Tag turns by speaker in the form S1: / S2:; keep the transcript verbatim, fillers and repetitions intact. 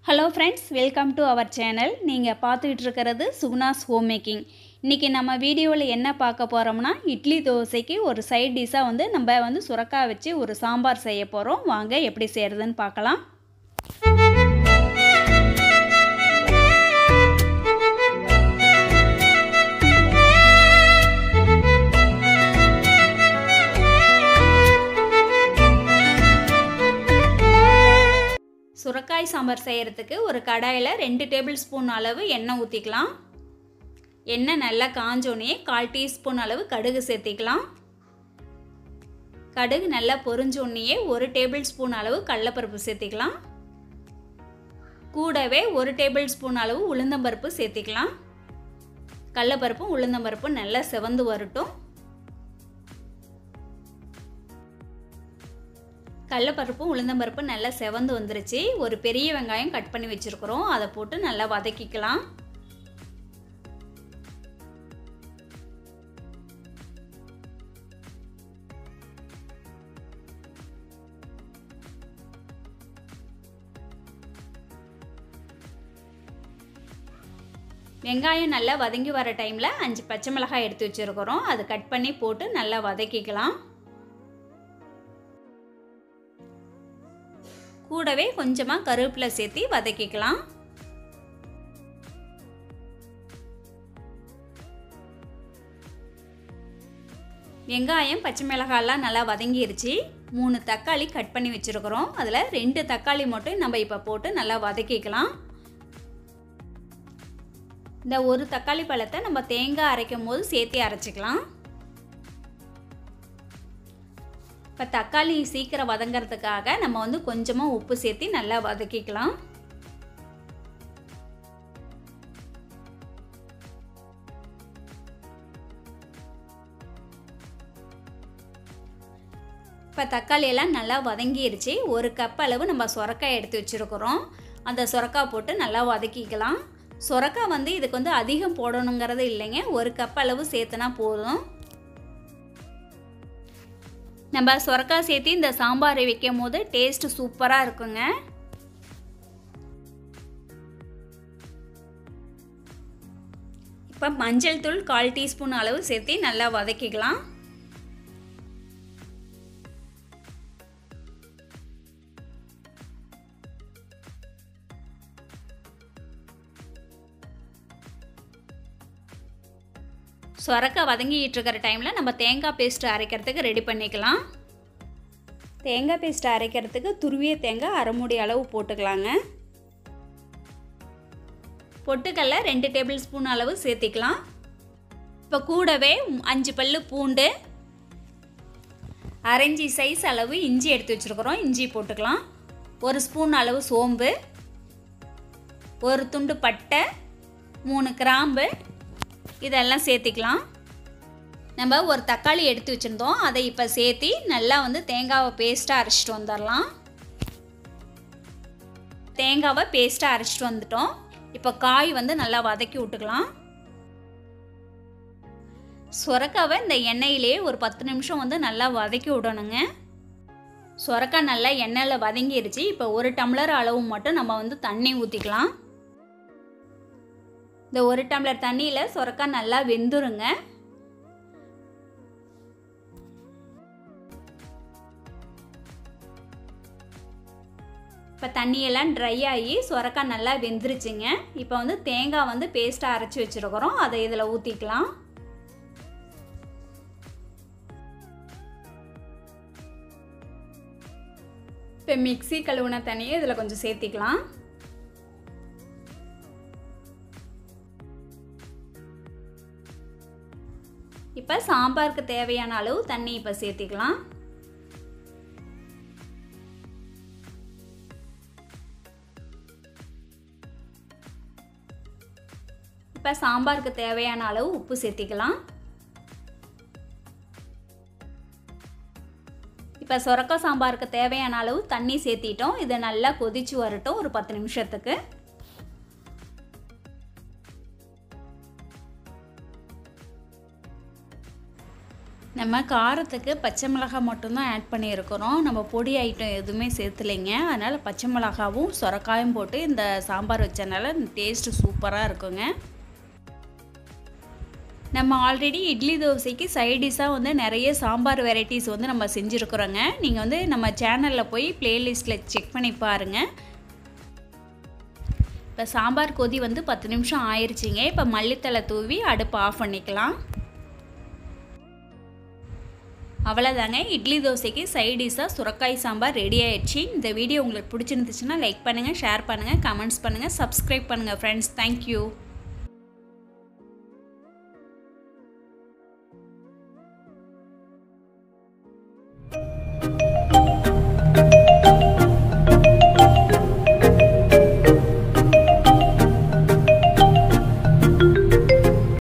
S1: Hello friends, welcome to our channel. நீங்கள் பார்த்துக்கிட்டு இருக்கிறது சுகுணாஸ் ஹோம் மேக்கிங். இன்றைக்கி நம்ம வீடியோவில் என்ன பார்க்க போகிறோம்னா, இட்லி தோசைக்கு ஒரு சைட் டிஷ்ஷாக வந்து நம்ம வந்து சுரக்காய் வச்சு ஒரு சாம்பார் செய்ய போகிறோம். வாங்க எப்படி செய்கிறதுன்னு பார்க்கலாம். சுரக்காய் சாம்பார் செய்கிறதுக்கு ஒரு கடாயில் ரெண்டு டேபிள் ஸ்பூன் அளவு எண்ணெய் ஊற்றிக்கலாம். எண்ணெய் நல்லா காஞ்சோடனே கால் டீஸ்பூன் அளவு கடுகு சேர்த்திக்கலாம். கடுகு நல்லா பொரிஞ்சோடனே ஒரு டேபிள் ஸ்பூன் அளவு கடலைப்பருப்பு சேர்த்திக்கலாம். கூடவே ஒரு டேபிள் ஸ்பூன் அளவு உளுந்தம்பருப்பு சேர்த்திக்கலாம். கடலைப்பருப்பும் உளுந்தம்பருப்பும் நல்லா செவந்து வரட்டும். கடலைப்பருப்பும் உளுந்தம்பருப்பும் நல்லா செவந்து வந்துருச்சு. ஒரு பெரிய வெங்காயம் கட் பண்ணி வச்சுருக்குறோம், அதை போட்டு நல்லா வதக்கிக்கலாம். வெங்காயம் நல்லா வதங்கி வர டைமில் அஞ்சு பச்சை மிளகாய் எடுத்து வச்சுருக்கிறோம், அது கட் பண்ணி போட்டு நல்லா வதக்கிக்கலாம். கூடவே கொஞ்சமாக கருவேப்பிலை சேர்த்து வதக்கிக்கலாம். வெங்காயம் பச்சை மிளகாயெல்லாம் நல்லா வதங்கிருச்சு. மூணு தக்காளி கட் பண்ணி வச்சுருக்கிறோம், அதில் ரெண்டு தக்காளி மட்டும் நம்ம இப்போ போட்டு நல்லா வதக்கிக்கலாம். இந்த ஒரு தக்காளி பழத்தை நம்ம தேங்காய் அரைக்கும் போது சேர்த்து அரைச்சிக்கலாம். இப்போ தக்காளி சீக்கிரம் வதங்கிறதுக்காக நம்ம வந்து கொஞ்சமாக உப்பு சேர்த்து நல்லா வதக்கிக்கலாம். இப்போ தக்காளி எல்லாம் நல்லா வதங்கிருச்சு. ஒரு கப் அளவு நம்ம சுரக்காய் எடுத்து வச்சுருக்கிறோம், அந்த சுரக்காய் போட்டு நல்லா வதக்கிக்கலாம். சுரக்காய் வந்து இதுக்கு வந்து அதிகம் போடணுங்கிறது இல்லைங்க, ஒரு கப் அளவு சேர்த்துனா போதும். நம்ம சுரக்காய் சேர்த்து இந்த சாம்பாரை வைக்கும் போது டேஸ்ட்டு சூப்பராக இருக்குங்க. இப்போ மஞ்சள் தூள் கால் டீஸ்பூன் அளவு சேர்த்து நல்லா வதக்கிக்கலாம். சுரக்காய் வதங்கிட்டு இருக்கிற டைமில் நம்ம தேங்காய் பேஸ்ட்டு அரைக்கிறதுக்கு ரெடி பண்ணிக்கலாம். தேங்காய் பேஸ்ட்டு அரைக்கிறதுக்கு துருவிய தேங்காய் அரை மூடி அளவு போட்டுக்கலாங்க. பொட்டுக்கல்ல ரெண்டு டேபிள் ஸ்பூன் அளவு சேர்த்திக்கலாம். இப்போ கூடவே அஞ்சு பல்லு பூண்டு, அரைஞ்சி சைஸ் அளவு இஞ்சி எடுத்து வச்சுருக்கிறோம், இஞ்சி போட்டுக்கலாம். ஒரு ஸ்பூன் அளவு சோம்பு, ஒரு துண்டு பட்டை, மூணு கிராம்பு, இதெல்லாம் சேர்த்திக்கலாம். நம்ம ஒரு தக்காளி எடுத்து வச்சுருந்தோம், அதை இப்போ சேர்த்தி நல்லா வந்து தேங்காவை பேஸ்ட்டாக அரைச்சிட்டு வந்துடலாம். தேங்காவை பேஸ்ட்டாக அரைச்சிட்டு வந்துட்டோம். இப்போ காய் வந்து நல்லா வதக்கி விட்டுக்கலாம். சுரக்காவை இந்த எண்ணெயிலேயே ஒரு பத்து நிமிஷம் வந்து நல்லா வதக்கி விடணுங்க. சுரக்காய் நல்லா எண்ணெயில் வதங்கிருச்சு. இப்போ ஒரு டம்ளர் அளவு மட்டும் நம்ம வந்து தண்ணி ஊற்றிக்கலாம். இந்த ஒரு டம்ளர் தண்ணியில் சுரக்காய் நல்லா வெந்துருங்க. இப்போ தண்ணியெல்லாம் ட்ரை ஆகி சுரக்காய் நல்லா வெந்துருச்சுங்க. இப்போ வந்து தேங்காய் வந்து பேஸ்ட்டாக அரைச்சி வச்சுருக்கிறோம், அதை இதில் ஊற்றிக்கலாம். இப்போ மிக்ஸி கழுவுன தண்ணியை இதில் கொஞ்சம் சேர்த்திக்கலாம். இப்போ சாம்பாருக்கு தேவையான அளவு தண்ணி இப்போ சேர்த்திக்கலாம். இப்போ சாம்பாருக்கு தேவையான அளவு உப்பு சேர்த்திக்கலாம். இப்போ சுரக்காய் சாம்பாருக்கு தேவையான அளவு தண்ணி சேர்த்திட்டோம். இதை நல்லா கொதிச்சு வரட்டும் ஒரு பத்து நிமிஷத்துக்கு. நம்ம காரத்துக்கு பச்சை மிளகாய் மட்டும்தான் ஆட் பண்ணியிருக்கிறோம். நம்ம பொடி ஐட்டம் எதுவுமே சேர்த்துலைங்க. அதனால் பச்சை மிளகாவும் சொரக்காயும் போட்டு இந்த சாம்பார் வச்சனால டேஸ்ட்டு சூப்பராக இருக்குங்க. நம்ம ஆல்ரெடி இட்லி தோசைக்கு சைடிஷாக வந்து நிறைய சாம்பார் வெரைட்டிஸ் வந்து நம்ம செஞ்சுருக்குறோங்க. நீங்கள் வந்து நம்ம சேனலில் போய் ப்ளேலிஸ்ட்டில் செக் பண்ணி பாருங்கள். இப்போ சாம்பார் கொதி வந்து பத்து நிமிஷம் ஆயிடுச்சிங்க. இப்போ மல்லித்தலை தூவி அடுப்பு ஆஃப் பண்ணிக்கலாம். அவ்வளோதாங்க, இட்லி தோசைக்கு சைடிஷாக சுரக்காய் சாம்பார் ரெடி ஆயிடுச்சு. இந்த வீடியோ உங்களுக்கு பிடிச்சிருந்துச்சுன்னா லைக் பண்ணுங்கள், ஷேர் பண்ணுங்கள், கமெண்ட்ஸ் பண்ணுங்கள், சப்ஸ்கிரைப் பண்ணுங்கள் ஃப்ரெண்ட்ஸ். தேங்க்யூ.